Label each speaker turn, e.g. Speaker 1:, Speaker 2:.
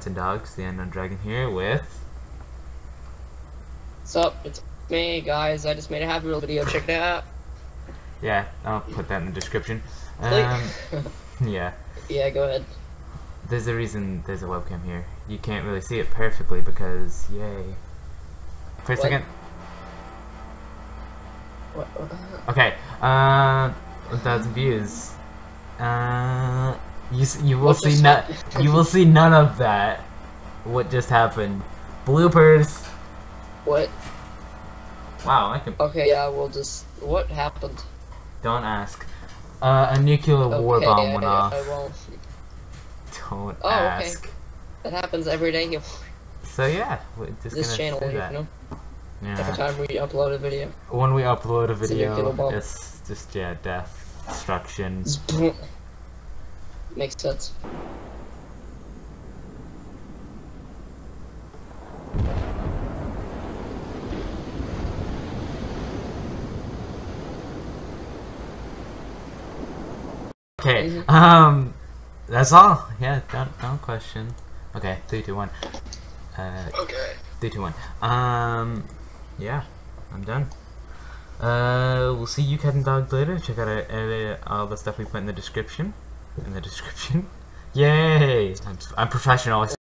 Speaker 1: Cats and Dogs, the Unknown Dragon here with...
Speaker 2: What's up? It's me, guys. I just made a Happy Meal video. Check it out.
Speaker 1: Yeah, I'll put that in the description. Yeah.
Speaker 2: Yeah, go ahead.
Speaker 1: There's a reason there's a webcam here. You can't really see it perfectly because, yay. For a second.
Speaker 2: What?
Speaker 1: Okay, 1,000 views. You will see you will see none of that. What just happened? Bloopers.
Speaker 2: What?
Speaker 1: Wow, I can.
Speaker 2: Okay, yeah, we'll just. What happened?
Speaker 1: Don't ask. A nuclear war bomb went off.
Speaker 2: I won't.
Speaker 1: Don't
Speaker 2: Oh,
Speaker 1: ask.
Speaker 2: okay. That happens every day.
Speaker 1: So yeah, we're just
Speaker 2: This
Speaker 1: gonna
Speaker 2: channel,
Speaker 1: say
Speaker 2: you
Speaker 1: that.
Speaker 2: know.
Speaker 1: Yeah.
Speaker 2: Every time we upload a video.
Speaker 1: When we upload a
Speaker 2: nuclear
Speaker 1: video,
Speaker 2: bomb.
Speaker 1: it's just death, destruction.
Speaker 2: Makes sense.
Speaker 1: Okay, that's all. Yeah, don't question. Okay, 3, 2, 1.
Speaker 2: Okay.
Speaker 1: 3, 2, 1. Yeah, I'm done. We'll see you Cat and Dogs later. Check out all the stuff we put in the description. Yay! I'm professional.